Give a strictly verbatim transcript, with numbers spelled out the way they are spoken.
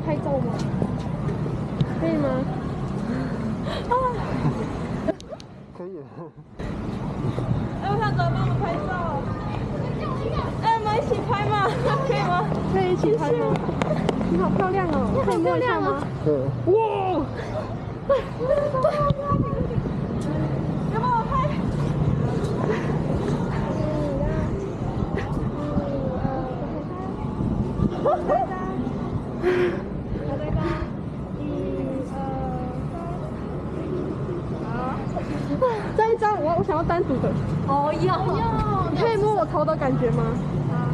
拍照吗？可以吗？啊！ 可以。 哎，我想找帮我们拍照。哎，我们一起拍吗？可以吗？可以一起拍吗？你好漂亮哦！可以摸一下吗？ 对。 哇！要帮我拍？这一张我我想要单独的。哦，要要。你可以摸我头的感觉吗？好。